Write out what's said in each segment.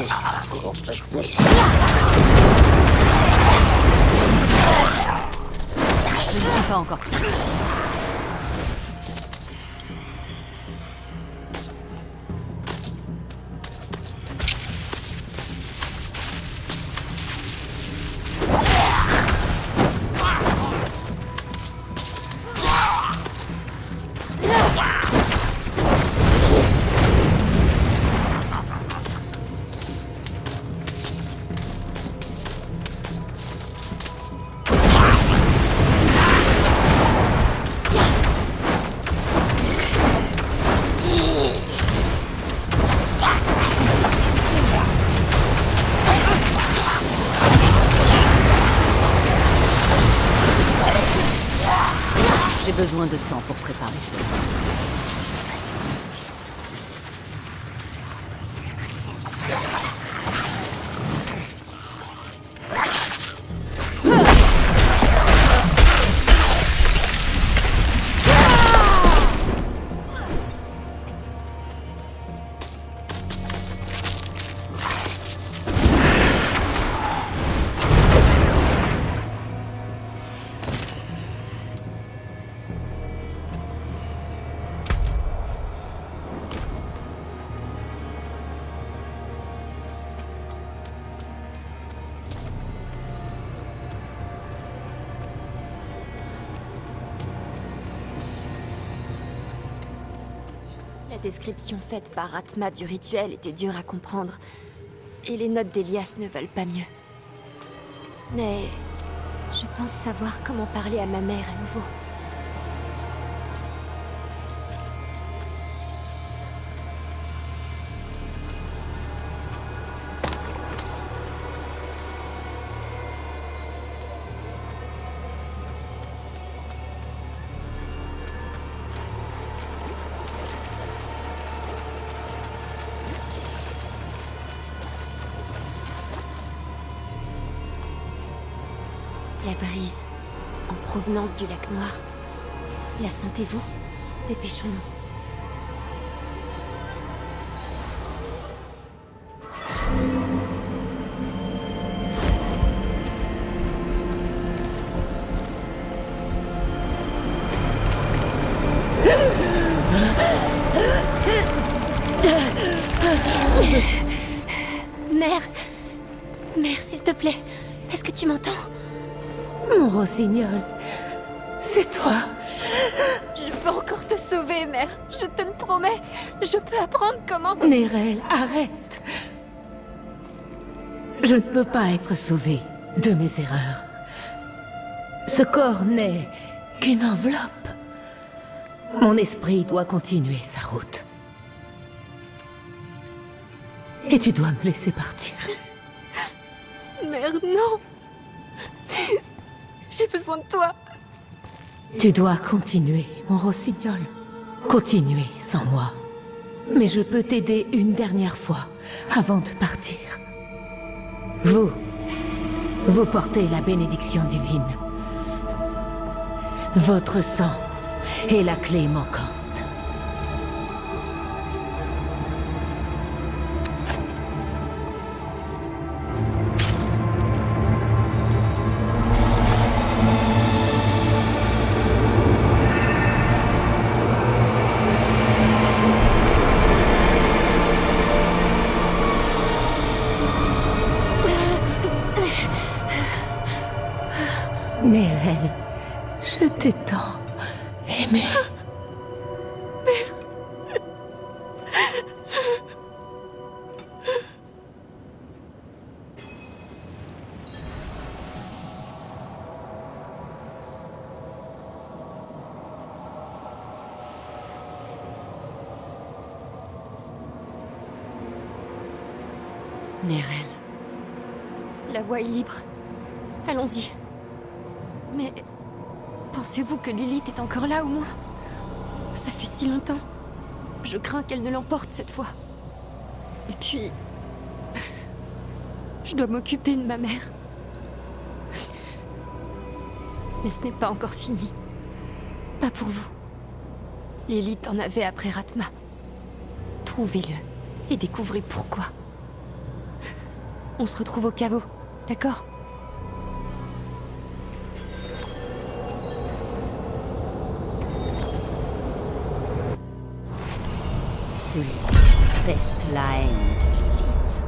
Je ne suis pas encore. J'ai besoin de temps pour préparer cela. La description faite par Rathma du rituel était dure à comprendre, et les notes d'Elias ne valent pas mieux. Mais je pense savoir comment parler à ma mère à nouveau. La brise, en provenance du lac Noir. La sentez-vous? Dépêchons-nous. Mère! Mère, s'il te plaît, est-ce que tu m'entends? Mon rossignol, c'est toi. Je peux encore te sauver, mère. Je te le promets. Je peux apprendre comment... Nérel, arrête. Je ne peux pas être sauvée de mes erreurs. Ce corps n'est qu'une enveloppe. Mon esprit doit continuer sa route. Et tu dois me laisser partir. Mère, non. J'ai besoin de toi. Tu dois continuer, mon rossignol. Continuer sans moi. Mais je peux t'aider une dernière fois, avant de partir. Vous portez la bénédiction divine. Votre sang est la clé manquante. Nérel, je t'ai tant aimé. Nérel. La voie est libre. Allons-y. Mais... pensez-vous que Lilith est encore là, au moins? Ça fait si longtemps. Je crains qu'elle ne l'emporte cette fois. Et puis... je dois m'occuper de ma mère. Mais ce n'est pas encore fini. Pas pour vous. Lilith en avait après Rathma. Trouvez-le et découvrez pourquoi. On se retrouve au caveau, d'accord? Celui peste la haine de Lilith.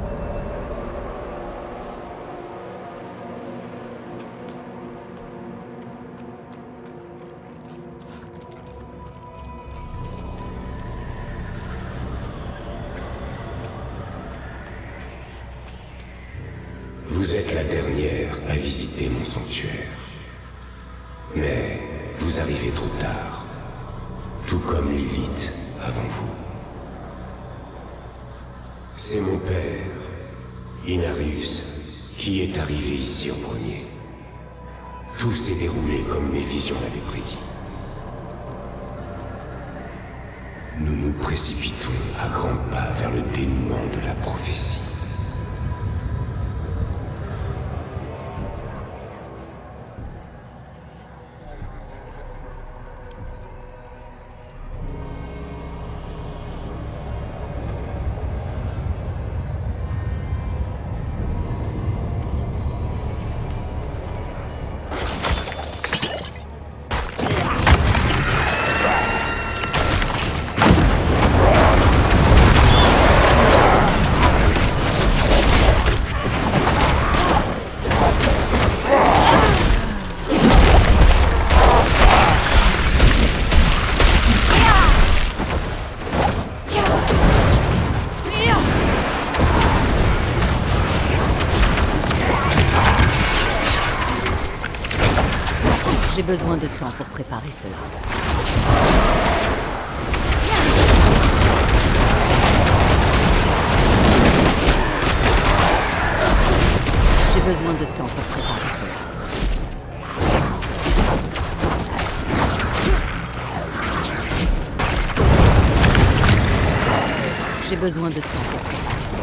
Vous êtes la dernière à visiter mon sanctuaire. Mais vous arrivez trop tard. Tout comme Lilith avant vous. C'est mon père, Inarius, qui est arrivé ici en premier. Tout s'est déroulé comme mes visions l'avaient prédit. Nous nous précipitons à grands pas vers le dénouement de la prophétie. J'ai besoin de temps pour préparer cela. J'ai besoin de temps pour préparer cela. J'ai besoin de temps pour préparer cela.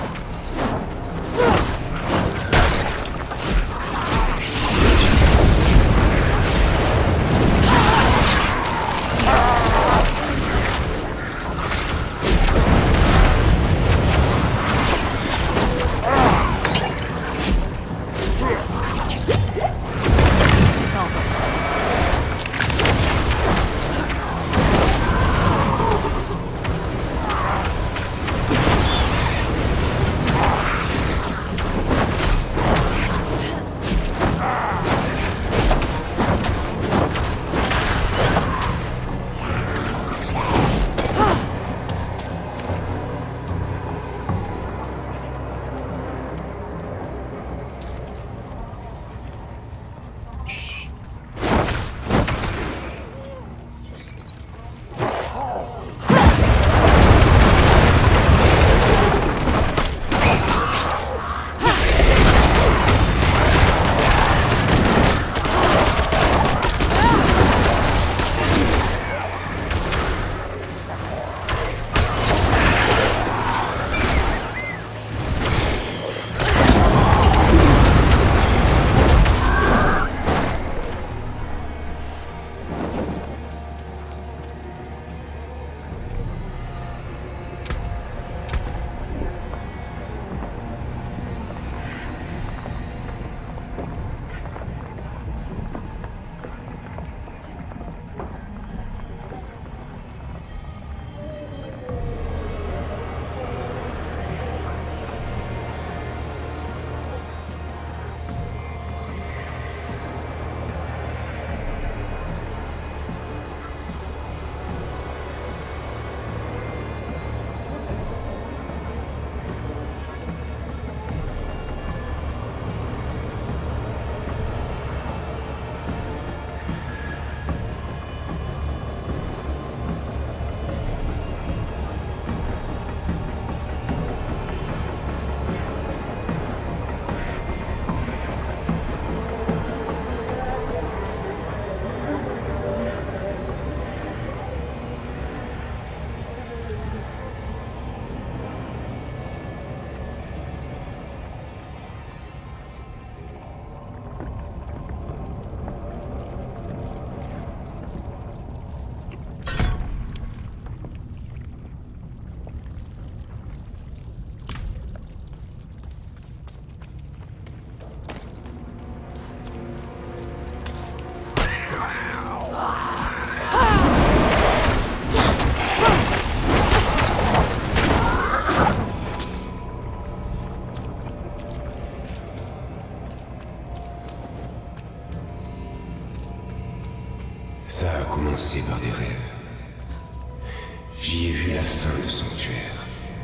bercé par des rêves. J'y ai vu la fin de Sanctuaire.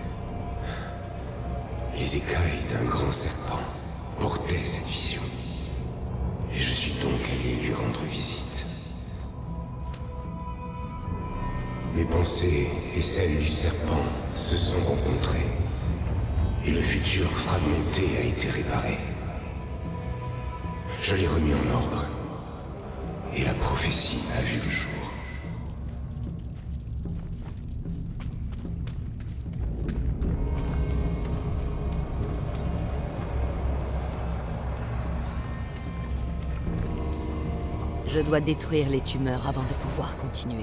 Les écailles d'un grand serpent portaient cette vision. Et je suis donc allé lui rendre visite. Mes pensées et celles du serpent se sont rencontrées. Et le futur fragmenté a été réparé. Je l'ai remis en ordre. Et la prophétie a vu le jour. Je dois détruire les tumeurs avant de pouvoir continuer.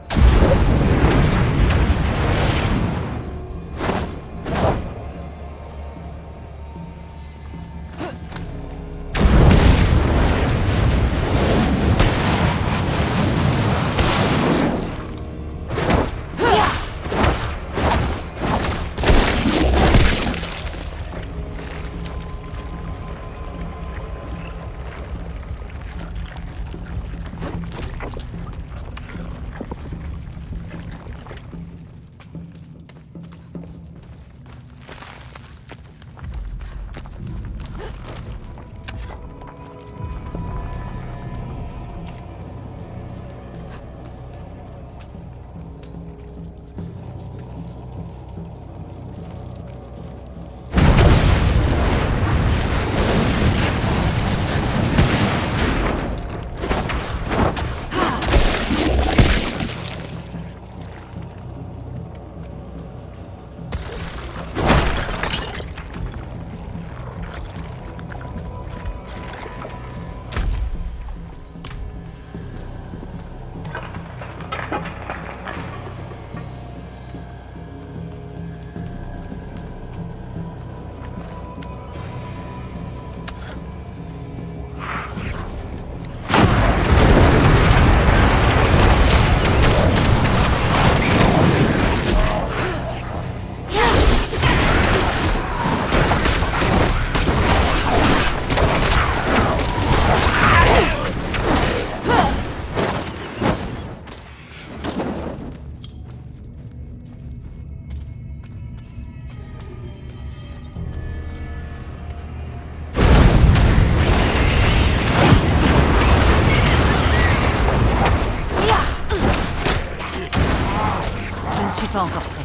Pas encore prête.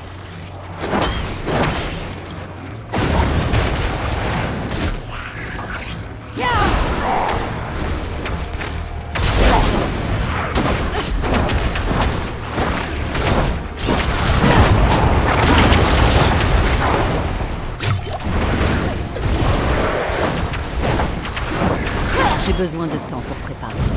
J'ai besoin de temps pour préparer cela.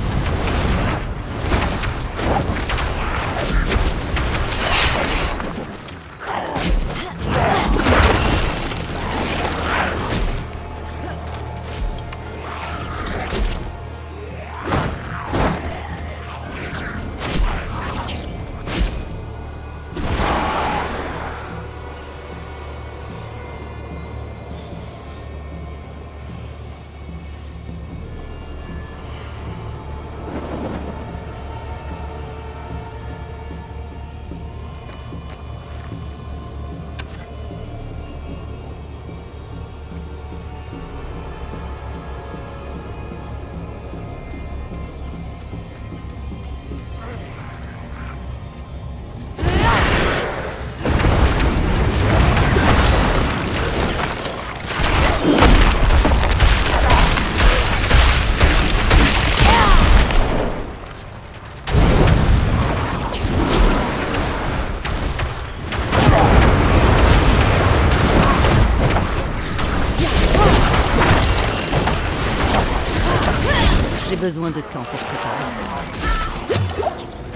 J'ai besoin de temps pour préparer cela.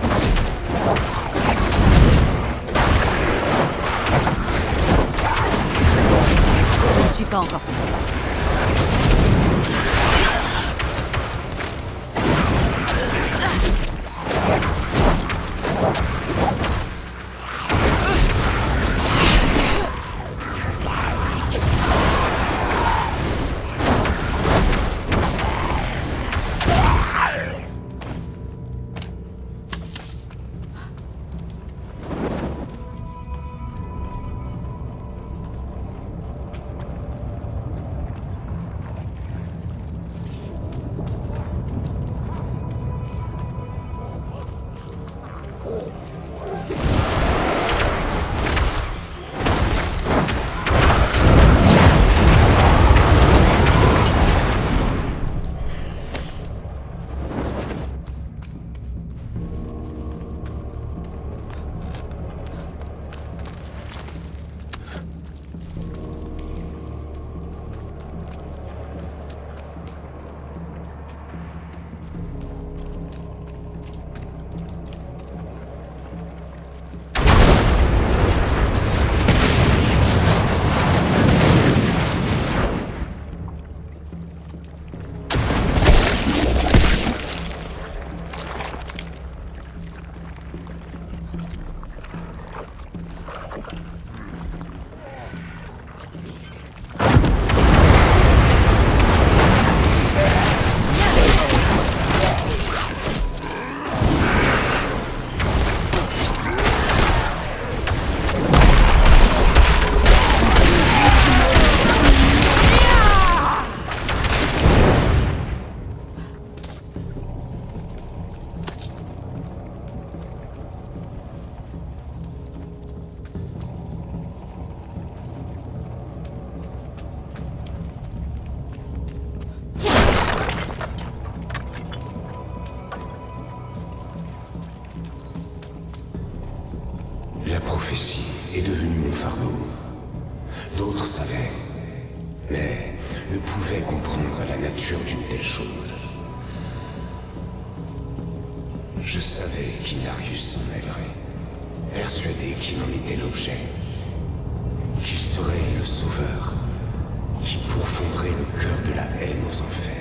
Je ne suis pas encore prête. La prophétie est devenue mon fardeau. D'autres savaient, mais ne pouvaient comprendre la nature d'une telle chose. Je savais qu'Inarius s'en mêlerait, persuadé qu'il en était l'objet, qu'il serait le sauveur, qui pourfondrait le cœur de la haine aux enfers.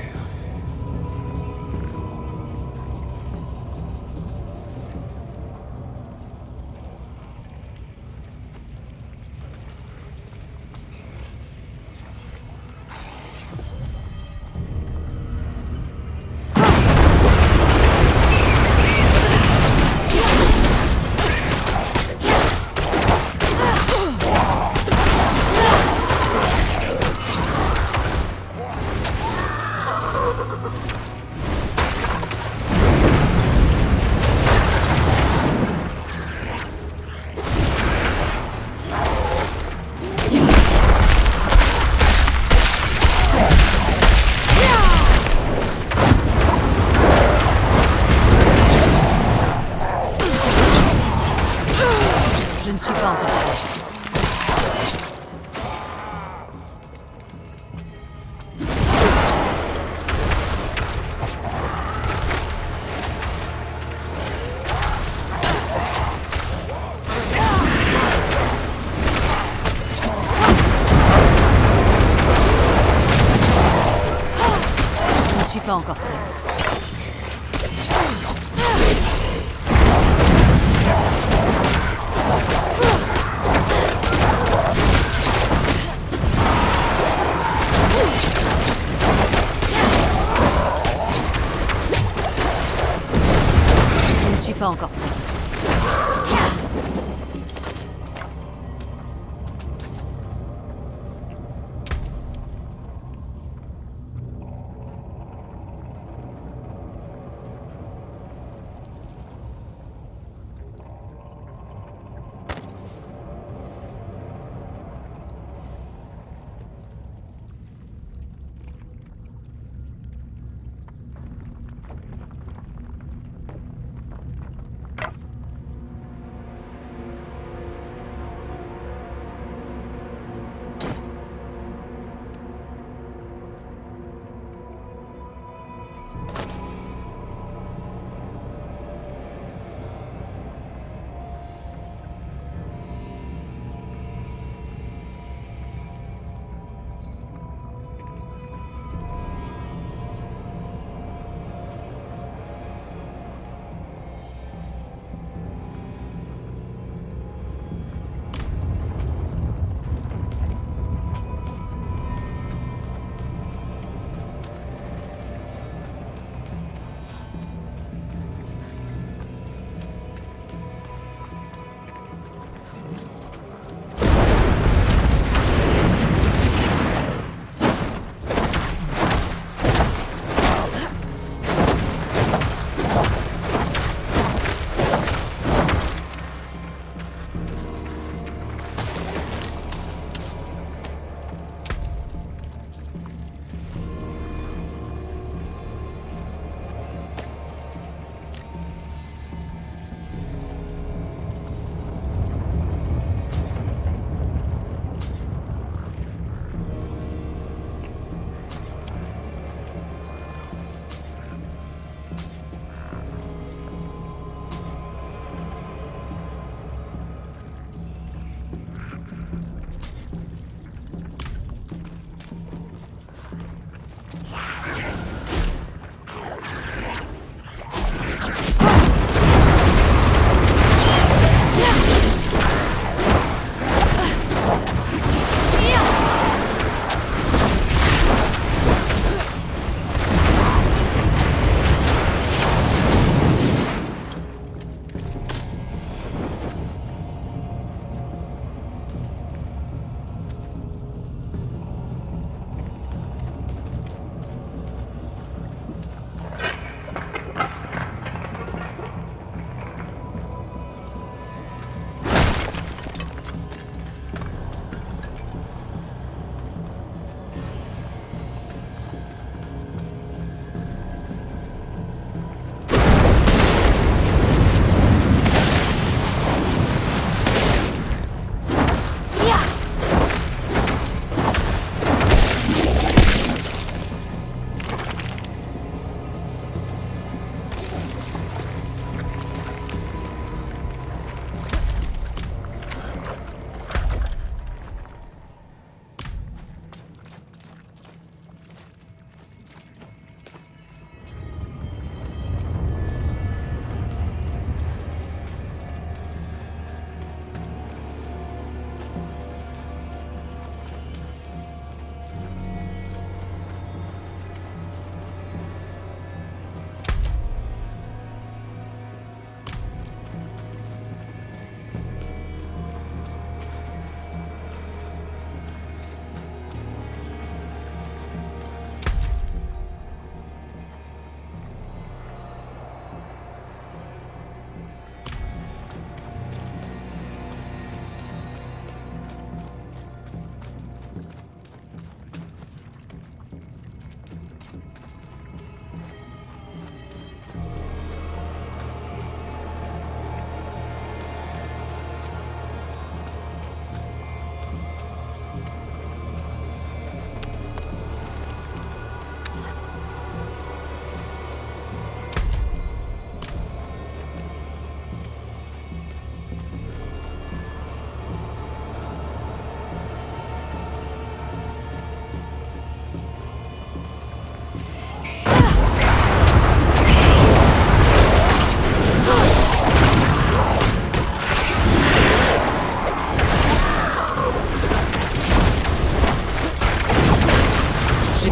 Je ne suis pas encore prête. Je ne suis pas encore prête. Je ne suis pas encore prête.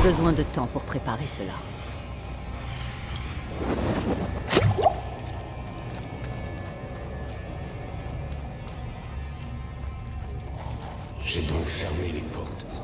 besoin de temps pour préparer cela. J'ai donc fermé les portes